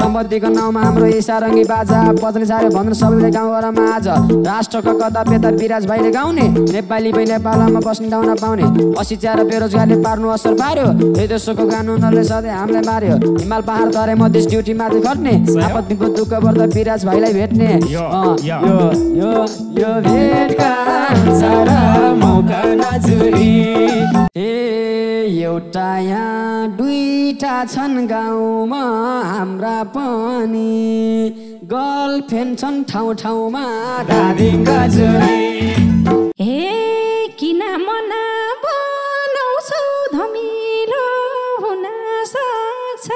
सम्पत्तिको नाउँमा हाम्रो यी सारङ्गी बाजा बज्ने सारे भन्नु सबैले गाउँघरमा आज राष्ट्रको कता पेता विराज भाइले गाउने नेपाली पै नेपालमा बस्ने ठाउँ नपाउने अशिक्षा र बेरोजगारले पार्नु असर पार्यो यो देशको कानुनहरूले सधैँ हामीलाई मार्यो हिमाल पहाड तरे मधेस ड्युटी माथि खट्ने आपद विपद दुःख पर्दा विराज भाइलाई भेट्ने यो भेटका सारा मौका नजुरी एउटा यहाँ दुईटा छन् गाउँमा हाम्रा पनि गर्लफ्रेन्ड छन् ठाउँ ठाउँमा दादी गजुरी किन मना बनाउँछौ धमिलो हुन सक्छ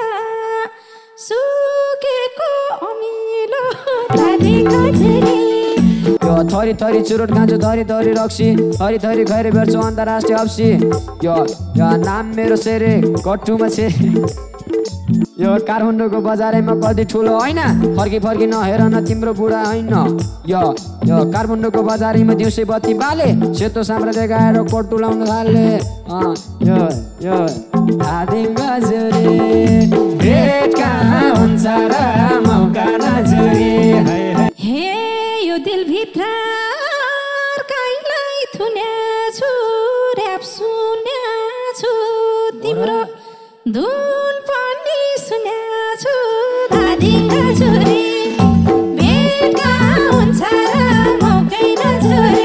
सुकेको अमिलो दादी गजुरी यो थरी थरी चुरोट खान्छु थरी थरी रक्सी थरी थरी खैरे भेट्छु अन्तर्राष्ट्रिय अप्सी यो नाम मेरो सेरे कट्टुमा छे यो काठमाडौँको बजारैमा कति ठुलो होइन फर्की फर्की नहेर न तिम्रो बुढा होइन यो काठमाडौँको बजारैमा दिउँसै बत्ती बाले सेतो साम्रा देखाएर कोट लाउन थाले यो आदिम गजुरी भेट कहाँ हुन्छ र मौका नजुरी हे यो दिलभित्र अर्कैलाई थुन्याछु र्याप सुन्याछु तिम्रो धुन पनि सुन्याछु दादी गजुरी भेट कहाँ हुन्छ र मौकै नजुरी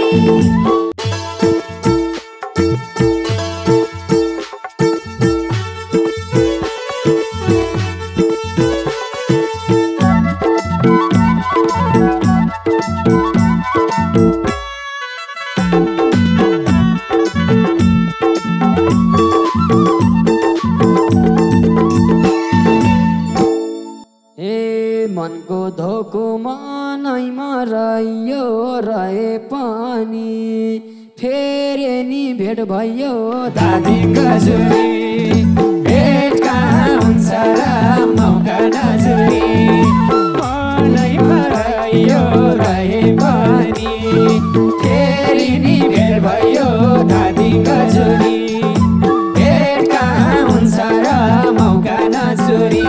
मनको धोको मनैमा रह्यो रहे पनि फेरि नि भेट भयो दादी गजुरी भेट कहाँ हुन्छ र मौका नजुरी मनैमा रह्यो रहे पनि फेरि नि भेट भयो दादी गजुरी भेट कहाँ हुन्छ र मौका नजुरी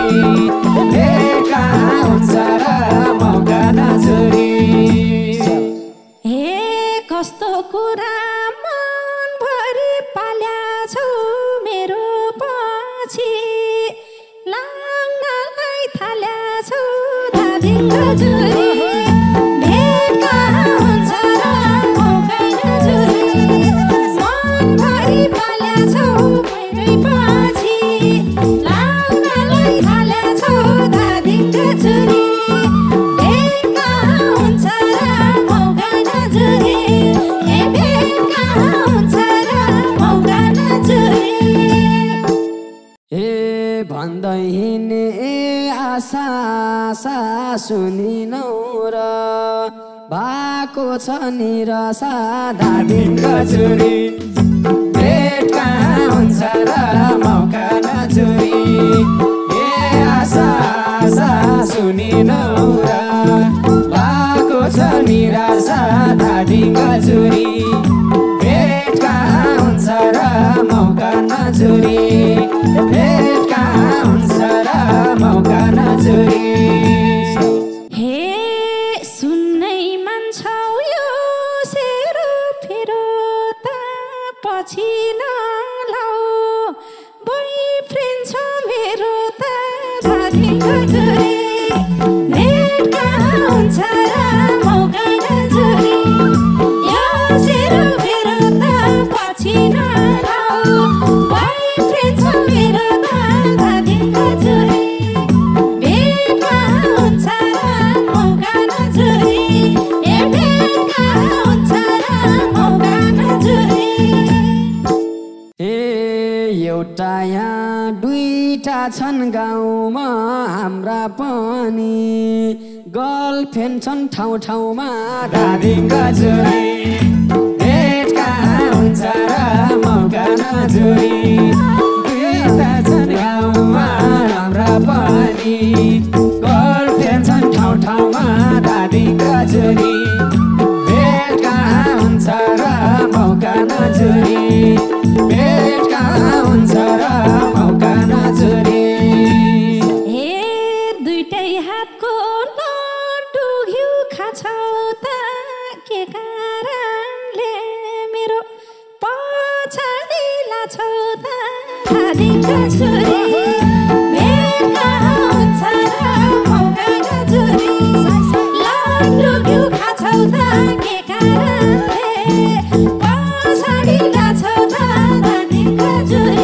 कस्तो कुरा मनभरि पाल्याछौ मेरो पछि लाग्नलाई थाल्याछौ दादी गजुरी भेट कहाँ हुन्छ र मौका नजुरी मनभरि पाल्याछौ मेरै पछि लाग्नलाई थाल्याछौ दादी गजुरी भेट कहाँ हुन्छ र मौका नजुरी भन्दै हिँड्ने आशा आशा सुनिनौ र भएको छ निराशा दादी गजुरी भेट कहाँ हुन्छ र मौका नजुरी आशा आशा सुनिनौ र भएको छ निराशा दादी गजुरी भेट कहाँ हुन्छ र मौका नजुरी भेट कहाँ हुन्छ र मौका नजुरी हे सुन्नै मन छ यो सेरो फेरो त पछि नलाऊ बोयफ्रेन्ड छ मेरो त दादी गजुरी भेट कहाँ हुन्छ र मौका नजुरी यो सेरो फेरो त पछि नलाऊ बोयफ्रेन्ड छ मेरो त दादी गजुरी भेट कहाँ हुन्छ र मौका नजुरी भेट कहाँ हुन्छ र मौका नजुरी एउटा यहाँ दुईटा छन् गाउँमा हाम्रा पनि गर्लफ्रेन्ड छन् ठाउँ ठाउँमा दादी गजुरी भेट कहाँ हुन्छ र मौका नजुरी दुईटा छन् गाउँमा हाम्रा पनि गर्लफ्रेन्ड छन् ठाउँ ठाउँमा दादी गजुरी भेट कहाँ हुन्छ र मौका नजुरी भेट कहाँ हुन्छ र मौका नजुरी दुईटै मेरै हातको लड्डु घिउ खाछौ त के कारणले मेरो पछाडि लाछौ त धादिङका छोरी भेट कहाँ हुन्छ र मौका नजुरी लड्डु घिउ खाछौ त के कारणले पछाडि लाछौ त धादिङका छोरी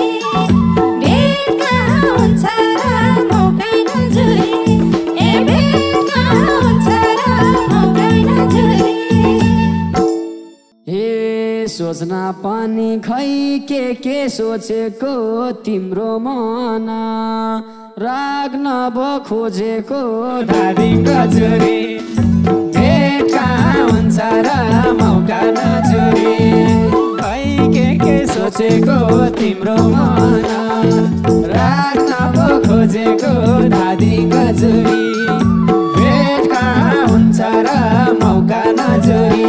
सोच्न पनि खै के सोचेको तिम्रो मन राख्न भो खोजेको धादिङका छोरी भेट कहाँ हुन्छ र मौका नजुरी खै के सोचेको तिम्रो मन राख्न भो खोजेको धादिङका छोरी भेट कहाँ हुन्छ र मौका नजुरी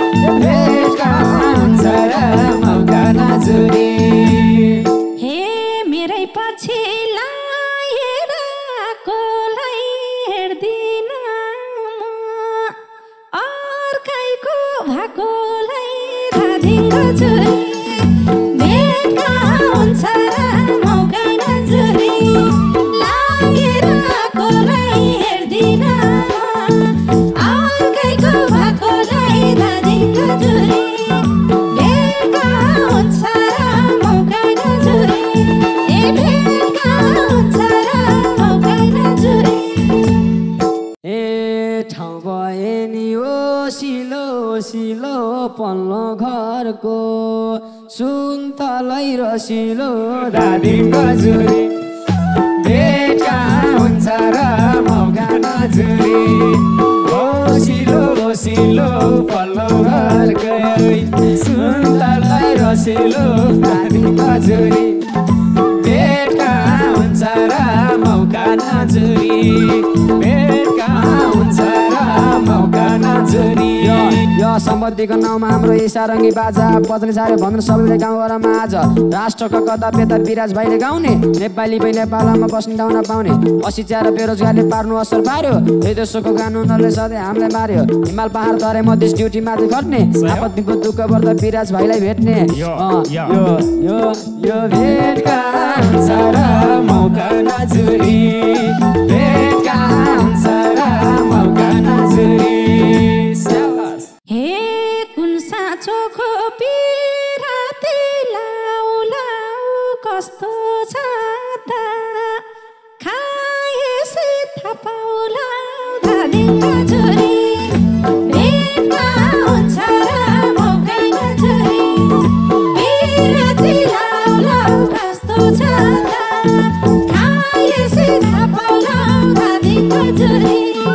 हे मेरै पछि लाएर कोलाई हेर्दिन म अर्कैको भएकोलाई धादिङका छोरी भेट कहाँ हुन्छ र मौका नजुरी लागेर कोलाई हेर्दिन म अर्कैको भएकोलाई धादिङका छोरी सिलो पल्लो घरको सुन्तलै रसिलो धादिङका छोरी भेट कहाँ हुन्छ र मौका नजुरी सिलो पल्लो घरको सुन्तलै रसिलो धादिङका छोरी भेट कहाँ हुन्छ र मौका नजुरी भेट कहाँ हुन्छ र मौका नजुरी यो सम्पत्तिको नाउँमा हाम्रो यी सारङ्गी बाजा पत्नी सारे भन्नु सबैले गाउँघरमा आज राष्ट्रको कता पेता विराज भाइले गाउने नेपाली भई नेपालमा बस्ने ठाउँ नपाउने अशिक्षा र बेरोजगारले पार्नु असर पार्यो यही देशको कानुनहरूले सधैँ हामीलाई मार्यो हिमाल पहाड तराई मधेस ड्युटी माथि खट्ने आपत्तिको दुःख पर्दा विराज भाइलाई भेट्ने यो भेट कहाँ हुन्छ र मौका नजुरी भेट कहाँ हुन्छ र मौका नजुरी हे कुन साँचोको पिराती लाउ लाउ कस्तो छ त खाएसी थाहा पाउला धादिङका छोरी भेट कहाँ हुन्छ र मौका नजुरी पिराती लाउ लाउ कस्तो छ त खाएसी थाहा पाउला धादिङका छोरी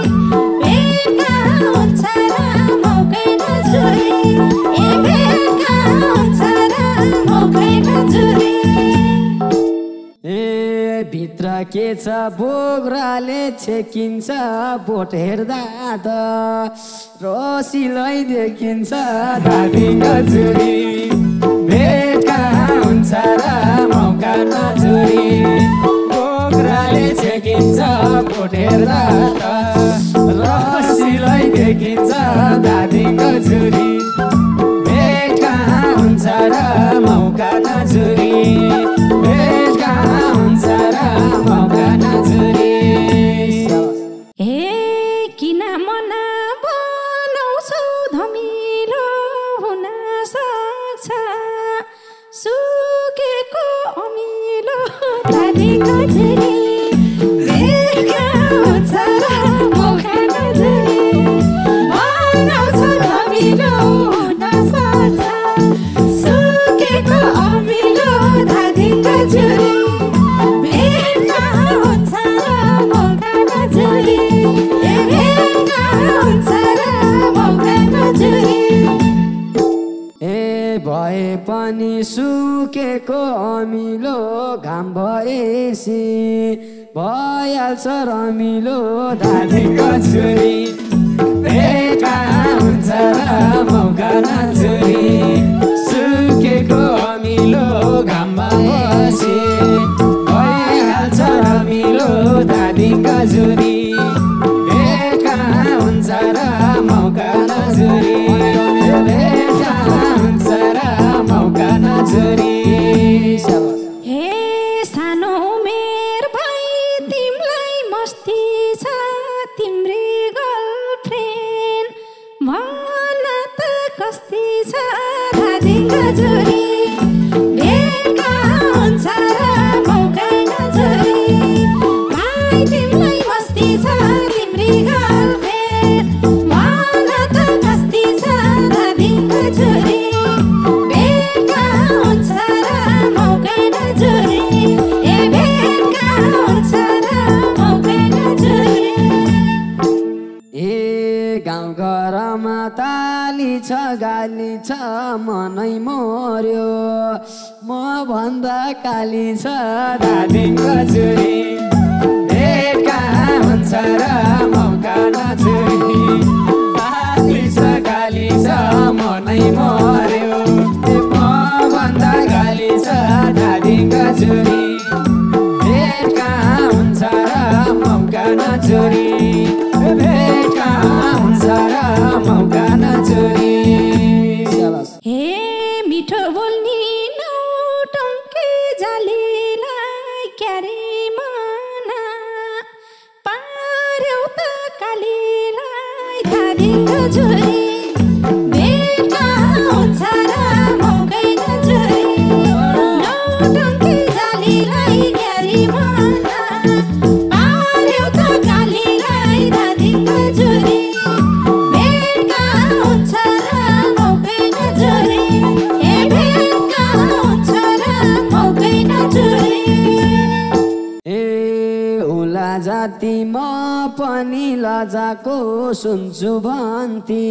भित्र के छ बोग्राले छेकिन्छ बोट हेर्दा त रसिलै देखिन्छ धादिङका छोरी भेट कहाँ हुन्छ र मौका नजुरी बोग्राले छेकिन्छ बोट हेर्दा त रसिलै देखिन्छ धादिङका छोरी भेट कहाँ हुन्छ र मौका नजुरी भेट कहाँ हुन्छ र मौका नजुरी किन मना बनाउँछौ धमिलो हुन सक्छ सुकेको अमिलो धादिङका छोरी भेट कहाँ हुन्छ र मौका नजुरी बनाउँछौ धमिलो हुन सक्छ सुकेको अमिलो धादिङका छोरी भेट कहाँ हुन्छ र मौका नजुरी भेट कहाँ हुन्छ र मौका नजुरी भए पनि सुकेको अमिलो घाम भएसी भइहाल्छ रमिलो धादिङका छोरी भेट कहाँ हुन्छ र मौका नजुरी सुकेको अमिलो घाम भएसी भइहाल्छ रमिलो धादिङका छोरी तिम्री गर्लफ्रेन्ड भन त कस्ती छ धादी गजरी भेटका हुन्छ र मौका नजरी भाइ तिमीलाई मस्ती छ तिम्री गर्लफ्रेन्ड भन त कस्ती छ धादी गजरी भेटका हुन्छ र मौका नजरी ए भेटका हुन्छ र मौका नजरी ए गाउँघरमा ताली छ गाली छ मनै मर्यो म भन्दा काली छ धादी गजरी भेटका हुन्छ र मौका नजरी ताली छ गाली छ मनै मर्यो म भन्दा काली छ धादी गजरी भेटका हुन्छ र मौका नजरी भेटका हुन्छ र मौका नजरी हे मिठो बोल्नी नौटङ्की जालीलाई क्यारे मना पार्यौ त कालीलाई धादी गजरी भेटका हुन्छ र मौकै नजरी नौटङ्की जालीलाई क्यारे मना पार्यौ त कालीलाई धादी गजरी भेटका हुन्छ र मौकै नजरी ए भेटका हुन्छ र मौकै नजरी ए उला जाति म पनि लजाको सुन्छु भन्ती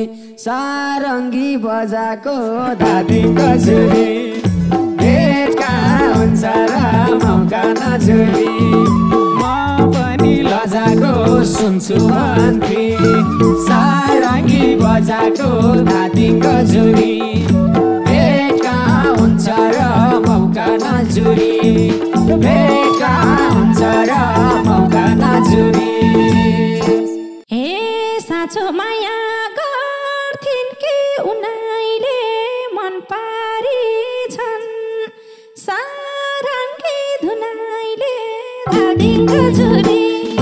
सारङ्गी बजाको धादी गजरी भेटका हुन्छ र मौका नजरी म पनि लजाको सुन्छु भन्ती सारङ्गी बजाको धादी गजरी भेटका हुन्छ र मौका नजरी भेटका हुन्छ र मौका नजरी हे साँचो माया गर्थिन् कि उनीले मन पारिछन् सारङ्गी धुनाइले धादी गजरी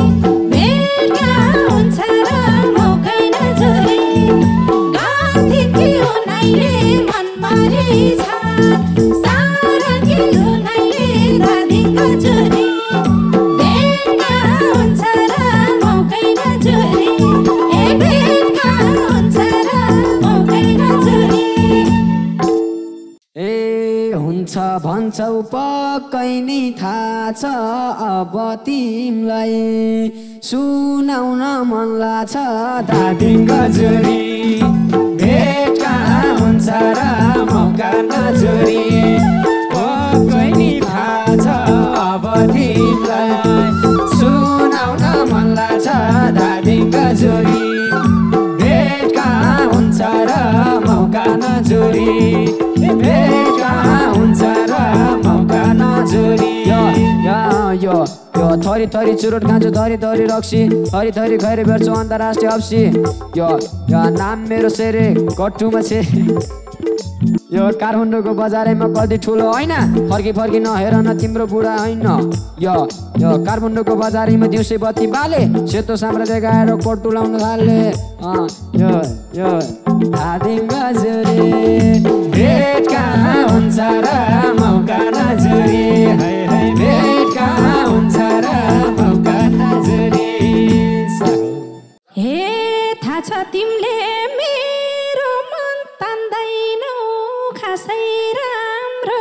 भेटका हुन्छ र मौकै नजरी गर्थिन् कि उनीले मन पारिछन् सारङ्गी धुनाइले धादी गजरी भेटका हुन्छ र मौकै नजरी ए भेटका हुन्छ र मौकै नजरी ए हुन्छ भन्छौ पक्कै नै थाहा छ अब तिमीलाई सुनाउन मन लाग्छ धादी गजरी भेटका हुन्छ र मौका नजरी पक्कै नै थाहा छ अब तिमीलाई सुनाउन मन लाग्छ धादी गजरी भेटका हुन्छ र मौका नजरी भेटका हुन्छ र मौका नजरी यो थरी थरी चुरोट खान्छु थरी थरी रक्सी थरी थरी खैरे भेट्छु अन्तर्राष्ट्रिय अप्सी यो नाम मेरो सेरे कट्टुमा छे यो काठमाडौँको बजारैमा कति ठुलो होइन फर्की फर्की नहेर न तिम्रो बुढा होइन यो काठमाडौँको बजारैमा दिउँसै बत्ती बाले सेतो साम्रा देखाएर कट्टु लाउन थाले यो धादी गजरी भेटका हुन्छ र मौका नजरी भेटका हुन्छ र मौका नजरी हे थाहा छ तिमीले मेरो मन तान्दैनौ खासै राम्रो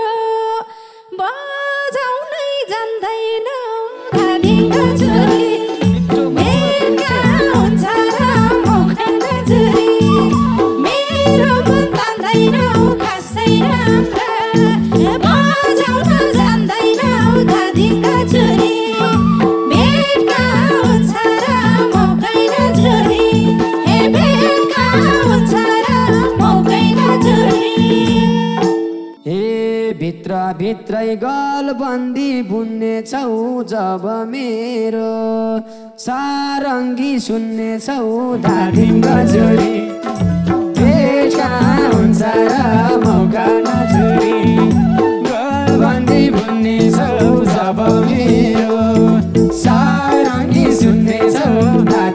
बजाउनै जान्दैनौ धादी गजरी भेटका हुन्छ र मौका नजरी मेरो मन तान्दैनौ खासै राम्रो बजाउन जान्दैनौ धादी गजरी भेटका हुन्छ र मौकै नजरी ए भेटका हुन्छ र मौकै नजरी हे भित्र भित्रै गलबन्दी बुन्ने छौ जब मेरो सारङ्गी सुन्ने छौ धादी गजरी भेटका हुन्छ र मौका नजरी गलबन्दी बुन्ने छौ जब मेरो सारङ्गी सुन्ने छौ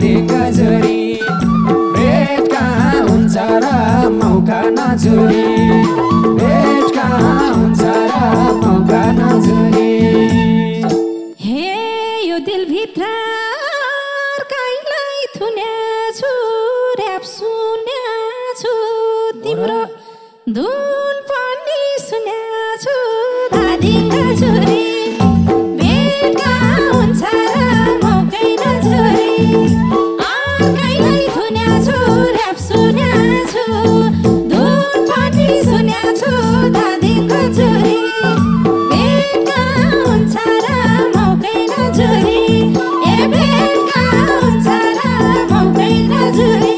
नजुरी भेट कहाँ हुन्छ र मौका नजुरी हे यो दिलभित्र अर्कैलाई थुन्याछु र्याप सुन्याछु तिम्रो धुन पनि सुन्याछु धादिङ छोरी भेट कहाँ हुन्छ र मौकै नछोरी अर्कैलाई थुन्याछु र्याप सुन्याछु धुन पनि सुन्याछु धादिङ छोरी भेट कहाँ हुन्छ र मौकै नछोरी ए भेट कहाँ हुन्छ र मौकै नछोरी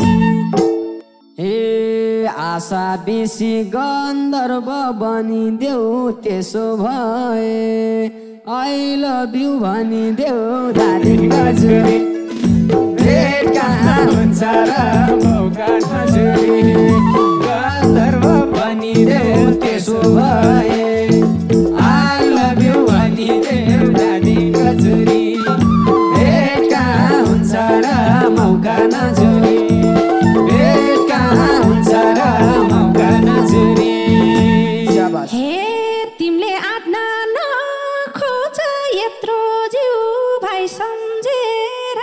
ए आशा बेसी गन्धर्व बनिदेऊ त्यसो भए आई लभ यु भनिदेऊ दार्जिलिङ नजुरी भेट कहाँ हुन्छ र मौका नजुरी गन्धर्व बनिदेऊ त्यसो भए आई लभ यु भनिदेऊ दार्जिलिङ नजुरी भेट कहाँ हुन्छ र मौका नजुरी भेट कहाँ हुन्छ र मौका नजुरी शाबास हे तिमीले आत्मा नखोज यत्रो जिउ भाइ सम्झेर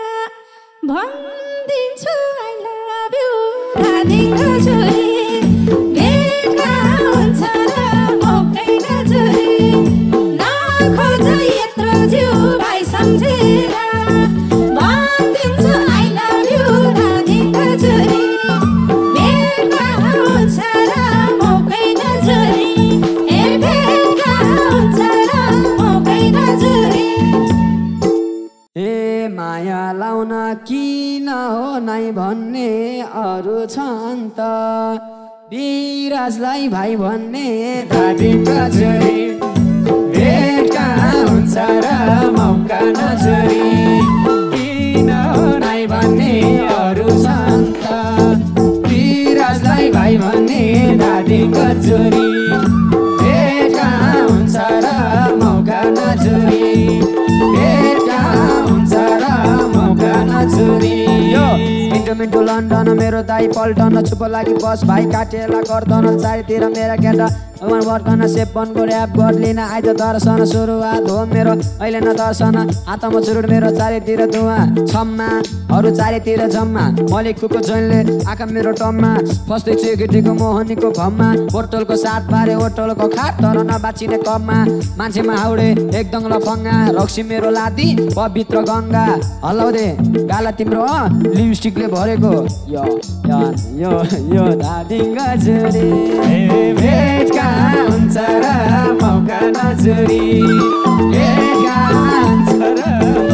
भनिदिन्छु आई लभ यु धादिङ छोरी भेट कहाँ हुन्छ र मौकै नछोरी नखोज यत्रो जिउ भाइ सम्झेर भनिदिन्छु आई लभ यु धादिङ छोरी भेट कहाँ हुन्छ र मौकै नछोरी ए भेट कहाँ हुन्छ र मौकै नछोरी ए माया लाउन किन हो नाइ भन्ने अरू छन् त विराजलाई भाइ भन्ने दार्जिलिङ छोरी भेट कहाँ हुन्छ र मौका नछोरी किन हो नाइ भन्ने अरू छन् त विराजलाई भाइ भन्ने दार्जिलिङ छोरी भेट कहाँ हुन्छ र मौका नछोरी भेट कहाँ हुन्छ र मौका नछोरी यो मिन्टो मिन्टो लन्डन मेरो दाई पल्टन छुप लागि बस भाइ काटेला गर्दन चारैतिर मेरा केटा भगवान वर्कन सेपनको ऱ्याप गर्लिन आइज दर्शन सुरुवात हो मेरो अहिले न दर्शन हातमा चुरुट मेरो चारैतिर धुवा छम्मा अरू चारैतिर जम्मा मलिकको जैनले आँखा मेरो टममा फस्दैछु केटीको मोहनीको भममा होटलको साथ पारे होटलको खाट तर नबाचिने कममा मान्छेमा हाउडे एकदम लफङ्गा रक्सी मेरो लादी पवित्र गङ्गा हल्लाउँदे गाला तिम्रो लिपस्टिकले भरेको यो यो यो यो दार्जिलिङ छोरी भेट कहाँ हुन्छ र मौका नछोरी भेट कहाँ हुन्छ र